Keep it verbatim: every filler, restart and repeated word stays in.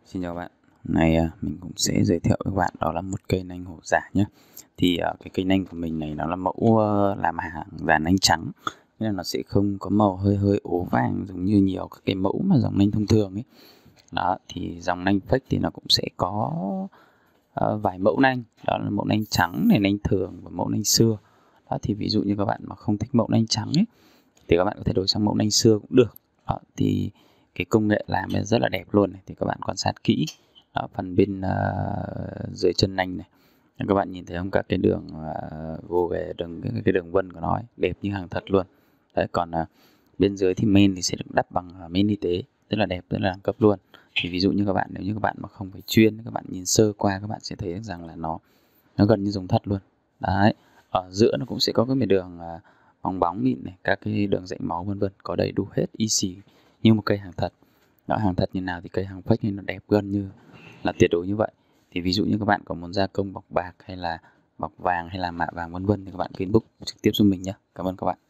Xin chào các bạn. Hôm nay à, mình cũng sẽ giới thiệu với các bạn đó là một cây nanh hổ giả nhé. Thì à, cái cây nanh của mình này nó là mẫu à, làm hàng dàn nanh trắng, nên là nó sẽ không có màu hơi hơi ố vàng giống như nhiều các cái mẫu mà dòng nanh thông thường ấy. Đó, thì dòng nanh fake thì nó cũng sẽ có à, vài mẫu nanh, đó là mẫu nanh trắng này, nanh thường và mẫu nanh xưa. Đó, thì ví dụ như các bạn mà không thích mẫu nanh trắng ấy thì các bạn có thể đổi sang mẫu nanh xưa cũng được. Đó, thì cái công nghệ làm rất là đẹp luôn này, thì các bạn quan sát kỹ ở phần bên uh, dưới chân nanh này, các bạn nhìn thấy không, các cái đường uh, gồ ghề, đường cái, cái đường vân của nó ấy, đẹp như hàng thật luôn. Đấy, còn uh, bên dưới thì main thì sẽ được đắp bằng uh, main y tế, rất là đẹp, rất là đẳng cấp luôn. Thì ví dụ như các bạn, nếu như các bạn mà không phải chuyên, các bạn nhìn sơ qua các bạn sẽ thấy rằng là nó nó gần như giống thật luôn. Đấy, ở giữa nó cũng sẽ có cái miền đường uh, bóng bóng mịn này, các cái đường rãnh máu vân vân, có đầy đủ hết, y xì như một cây hàng thật. Đó, hàng thật như nào thì cây hàng fake nên nó đẹp gần như là tuyệt đối như vậy. Thì ví dụ như các bạn có muốn gia công bọc bạc hay là bọc vàng hay là mạ vàng vân vân thì các bạn cứ inbox trực tiếp giúp mình nhé. Cảm ơn các bạn.